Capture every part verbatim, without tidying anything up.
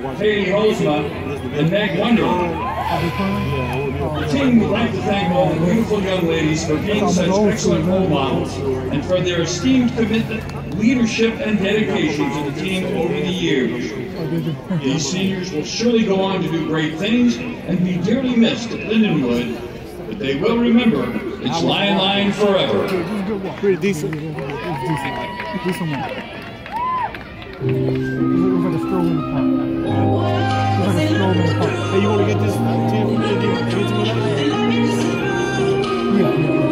Katie Hosma, and Meg Wonder. The team would like to thank all the beautiful young ladies for being such excellent role models and for their esteemed commitment, leadership, and dedication to the team over the years. These seniors will surely go on to do great things and be dearly missed at Lindenwood, but they will remember it's Lion Line forever. Pretty decent. It's decent. Decent one. It looks like a stroll in the park. It looks like a stroll in the park. Hey, you want to get this ten? You want to give it to me? Yeah, yeah.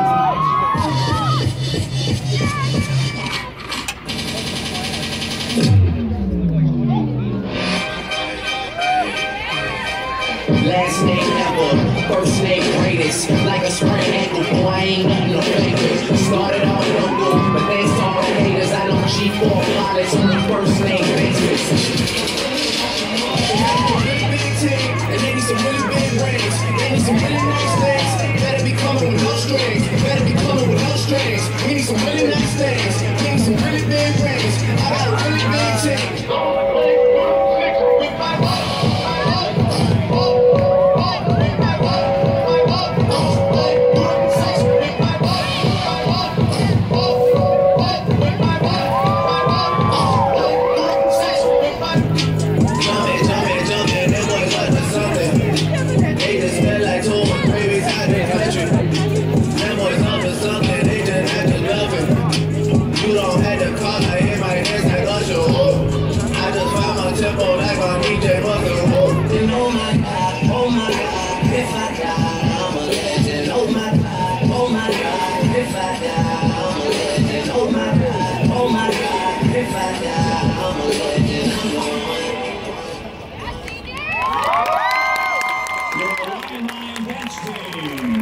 Last name never, first name greatest. Like a sprained ankle, boy, I ain't got no favors. Started off local, but they saw the haters. I know G four pilots on the first name basis. And they need some really big rings. They need some really nice things. Better be coming with no strings. Better be coming with no strings. We need some really nice things. We need some really big rings. I got a really big team. Your Lion Line dance team.